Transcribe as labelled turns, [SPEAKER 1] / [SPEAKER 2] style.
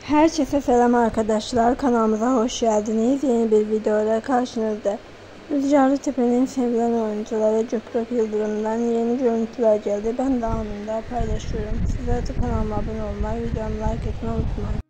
[SPEAKER 1] Herkese selam arkadaşlar, kanalımıza hoş geldiniz. Yeni bir videoda karşınızda. Rüzgarlı Tepe'nin sevilen oyuncuları Gökberk Yıldırım'dan yeni görüntüler geldi. Ben de anında paylaşıyorum. Sizler de kanalıma abone olmayı, videomu like etmeyi unutmayın.